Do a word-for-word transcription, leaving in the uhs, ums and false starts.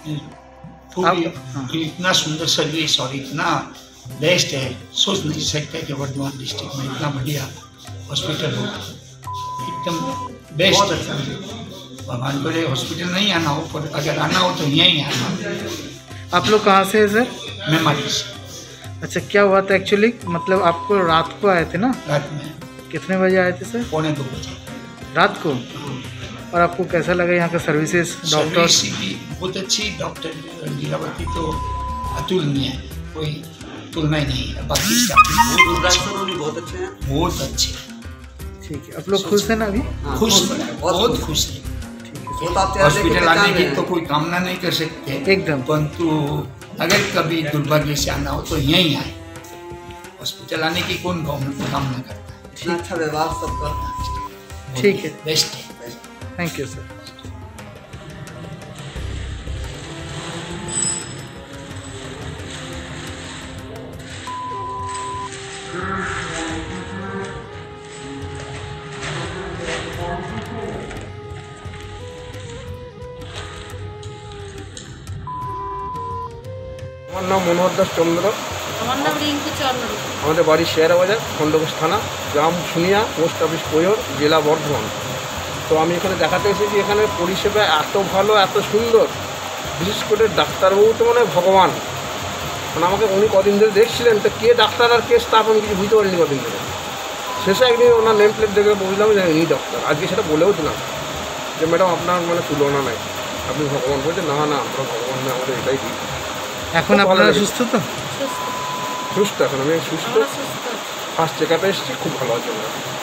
पूरी इतना सुंदर सर्विस और इतना बेस्ट है, सोच नहीं सकते कि वर्धमान डिस्ट्रिक्ट में इतना बढ़िया हॉस्पिटल हो, एकदम बेस्ट। भगवान करे हॉस्पिटल नहीं आना हो, पर अगर आना हो तो यहीं आना। आप लोग कहाँ से है सर? मैं माटी से। अच्छा, क्या हुआ था एक्चुअली? मतलब आपको रात को आए थे ना? रात में। कितने बजे आए थे सर? पौने दो बजे रात को। और आपको कैसा लगा यहाँ का सर्विसेज? डॉक्टर्स भी बहुत अच्छी, डॉक्टर लीलावती तो अतुलनीय है, कोई तुलना ही नहीं है। बाकी स्टाफ भी बहुत अच्छे हैं, बहुत अच्छे। ठीक है, आप लोग खुश हैं ना अभी? खुश, बहुत खुश है। हॉस्पिटल आने की तो कोई कामना नहीं कर सकते एकदम, परंतु अगर कभी दुर्भाग्य से आना हो तो यहीं आए। हॉस्पिटल आने की कौन कामना करता है? अच्छा व्यवहार सबका ठीक है, बेस्ट है। Thank you sir. আমার নাম মনোহর দাস চন্দ্র। আমার নাম রিঙ্কু চন্দ্র। আমাদের বাড়ি শেয়ারা বাজার, খণ্ডঘোষ থানা, গ্রাম শুনিয়া, পোস্ট অফিস কৈর, জেলা বর্ধমান। তো আমি এখানে দেখাতে এসেছি, এখানে পরিষেবা এত ভালো, এত সুন্দর, বিশেষ করে ডাক্তারবাবু তো মানে ভগবান। মানে আমাকে উনি কদিন ধরে দেখছিলেন, তো কে ডাক্তার আর কে স্টাফ আমি কিছু বুঝতে পারিনি কদিন ধরে। শেষে একদিন ওনার নেম প্লেট দেখে বুঝলাম যে ইনি ডক্টর। আজকে সেটা বলেও দিলাম যে ম্যাডাম আপনার মানে তুলনা নাই, আপনি ভগবান। বলছে না না, আমরা ভগবান না, আমাদের এটাই দিই। এখন আপনারা সুস্থ তো? সুস্থ, এখন আমি সুস্থ। ফার্স্ট চেক আপে এসেছি, খুব ভালো আছে।